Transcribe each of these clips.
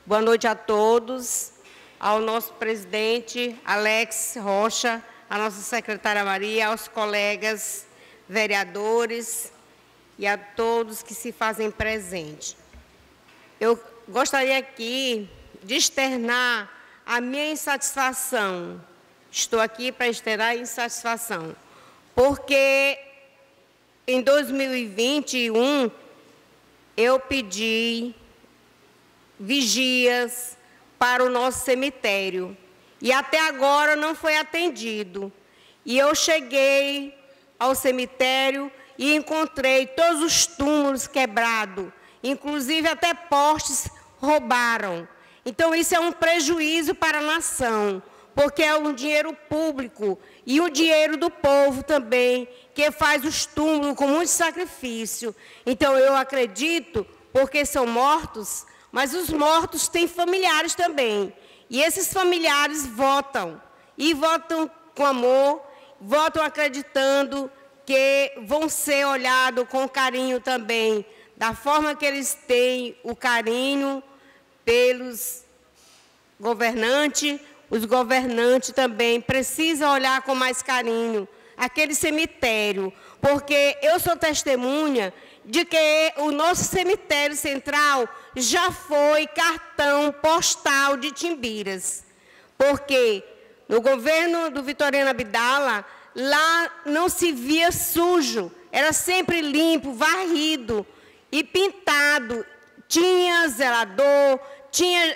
Boa noite a todos, ao nosso presidente Alex Rocha, à nossa secretária Maria, aos colegas vereadores e a todos que se fazem presente. Eu gostaria aqui de externar a minha insatisfação. Estou aqui para externar a insatisfação, porque em 2021 eu pedi vigias para o nosso cemitério e até agora não foi atendido. E eu cheguei ao cemitério e encontrei todos os túmulos quebrados, inclusive até postes roubaram. Então isso é um prejuízo para a nação, porque é um dinheiro público e o dinheiro do povo também, que faz os túmulos com muito sacrifício. Então eu acredito, porque são mortos, mas os mortos têm familiares também. E esses familiares votam, e votam com amor, votam acreditando que vão ser olhados com carinho também, da forma que eles têm o carinho pelos governantes. Os governantes também precisam olhar com mais carinho aquele cemitério, porque eu sou testemunha de que o nosso cemitério central já foi cartão postal de Timbiras, porque no governo do Vitoriano Abdala, lá não se via sujo, era sempre limpo, varrido e pintado, tinha zelador, tinha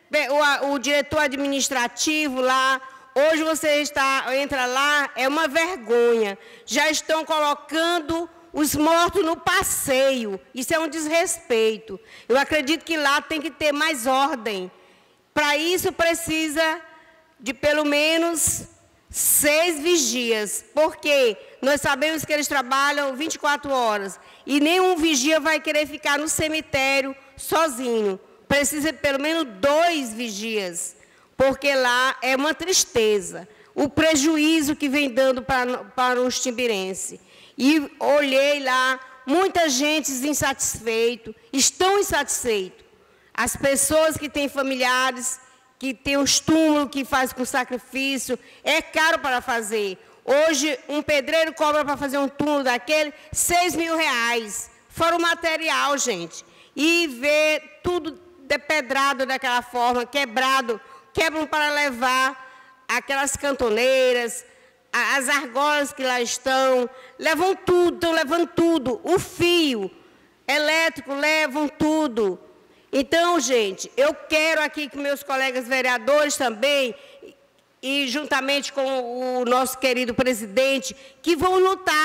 o diretor administrativo lá. Hoje você entra lá, é uma vergonha, já estão colocando os mortos no passeio, isso é um desrespeito. Eu acredito que lá tem que ter mais ordem. Para isso precisa de pelo menos 6 vigias, porque nós sabemos que eles trabalham 24 horas e nenhum vigia vai querer ficar no cemitério sozinho. Precisa de pelo menos 2 vigias, porque lá é uma tristeza o prejuízo que vem dando para os timbirenses. E olhei lá, muita gente insatisfeita, estão insatisfeitos. As pessoas que têm familiares, que têm os túmulos, que fazem com sacrifício, é caro para fazer. Hoje, um pedreiro cobra para fazer um túmulo daquele R$6.000, fora o material, gente. E ver tudo depedrado daquela forma, quebrado, quebram para levar aquelas cantoneiras, as argolas que lá estão levando tudo, o fio elétrico levam tudo. Então, gente, eu quero aqui que meus colegas vereadores também, e juntamente com o nosso querido presidente, que vão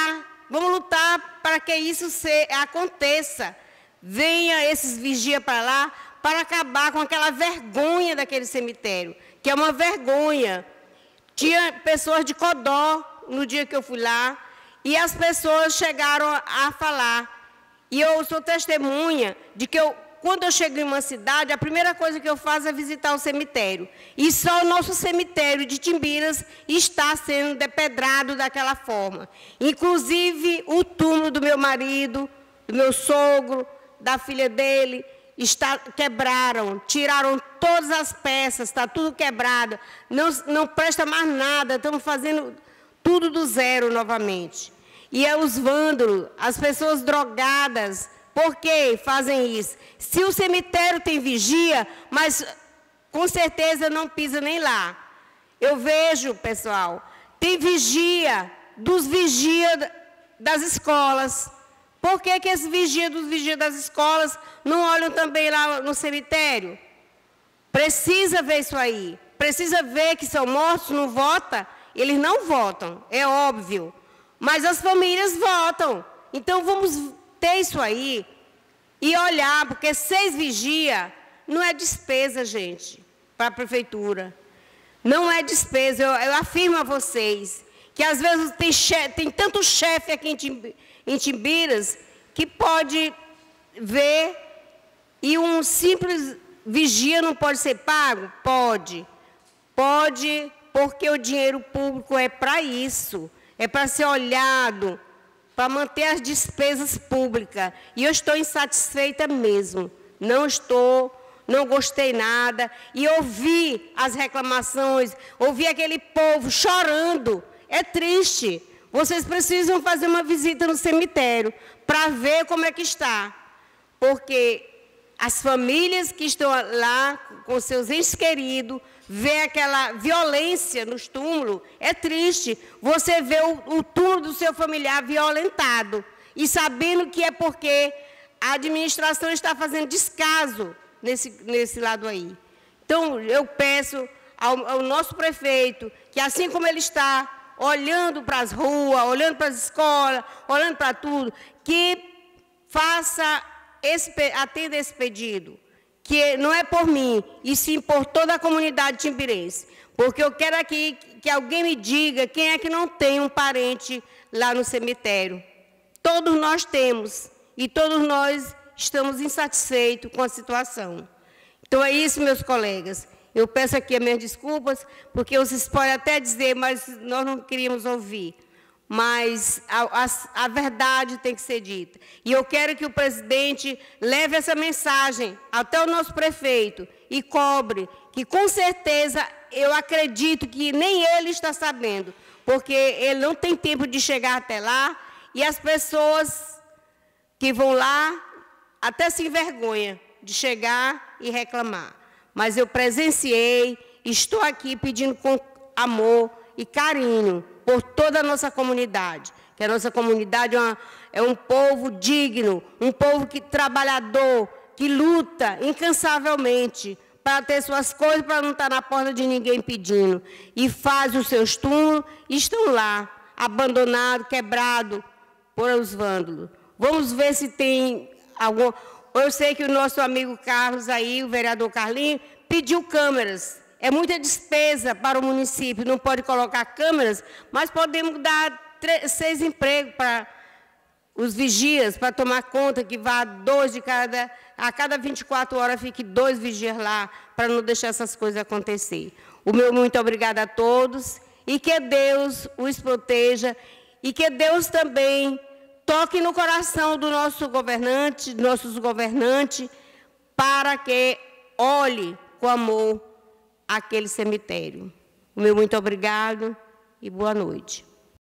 lutar para que isso aconteça. Venha esses vigias para lá, para acabar com aquela vergonha daquele cemitério, que é uma vergonha. Tinha pessoas de Codó, no dia que eu fui lá, e as pessoas chegaram a falar. E eu sou testemunha de que quando eu chego em uma cidade, a primeira coisa que eu faço é visitar o cemitério. E só o nosso cemitério de Timbiras está sendo depedrado daquela forma. Inclusive, o túmulo do meu marido, do meu sogro, da filha dele, quebraram, tiraram todas as peças, está tudo quebrado, não presta mais nada, estamos fazendo tudo do zero novamente. E os vândalos, as pessoas drogadas, por que fazem isso? Se o cemitério tem vigia, mas com certeza não pisa nem lá. Eu vejo, pessoal, tem vigia dos vigias das escolas. Por que esses vigias das escolas não olham também lá no cemitério? Precisa ver isso aí. Precisa ver que são mortos, não votam. Eles não votam, é óbvio. Mas as famílias votam. Então, vamos ter isso aí e olhar, porque 6 vigias não é despesa, gente, para a prefeitura. Não é despesa. Eu afirmo a vocês que, às vezes, tem tanto chefe aqui em Timbiras que pode ver e um simples vigia não pode ser pago? Pode. Pode, porque o dinheiro público é para isso. É para ser olhado, para manter as despesas públicas. E eu estou insatisfeita mesmo. Não estou não gostei nada, e ouvi as reclamações, ouvi aquele povo chorando. É triste. Vocês precisam fazer uma visita no cemitério para ver como é que está. Porque as famílias que estão lá com seus entes queridos, vê aquela violência nos túmulos, é triste. Você vê o túmulo do seu familiar violentado e sabendo que é porque a administração está fazendo descaso nesse lado aí. Então, eu peço ao nosso prefeito que, assim como ele está olhando para as ruas, olhando para as escolas, olhando para tudo, que atenda esse pedido, que não é por mim, e sim por toda a comunidade timbirense. Porque eu quero aqui que alguém me diga quem é que não tem um parente lá no cemitério. Todos nós temos, e todos nós estamos insatisfeitos com a situação. Então é isso, meus colegas. Eu peço aqui as minhas desculpas, porque vocês podem até dizer, mas nós não queríamos ouvir. Mas a verdade tem que ser dita. E eu quero que o presidente leve essa mensagem até o nosso prefeito e cobre, que com certeza eu acredito que nem ele está sabendo, porque ele não tem tempo de chegar até lá, e as pessoas que vão lá até se envergonham de chegar e reclamar. Mas eu presenciei, estou aqui pedindo com amor e carinho por toda a nossa comunidade, que a nossa comunidade é um povo digno, um povo trabalhador, que luta incansavelmente para ter suas coisas, para não estar na porta de ninguém pedindo. E faz os seus túmulos e estão lá, abandonados, quebrados por os vândalos. Vamos ver se tem algum... Eu sei que o nosso amigo Carlos aí, o vereador Carlinhos, pediu câmeras. É muita despesa para o município, não pode colocar câmeras, mas podemos dar 6 empregos para os vigias, para tomar conta que vá 2 de cada... A cada 24 horas fique 2 vigias lá, para não deixar essas coisas acontecer. O meu muito obrigado a todos, e que Deus os proteja, e que Deus também toque no coração do nosso governante, nossos governantes, para que olhe com amor aquele cemitério. O meu muito obrigado e boa noite.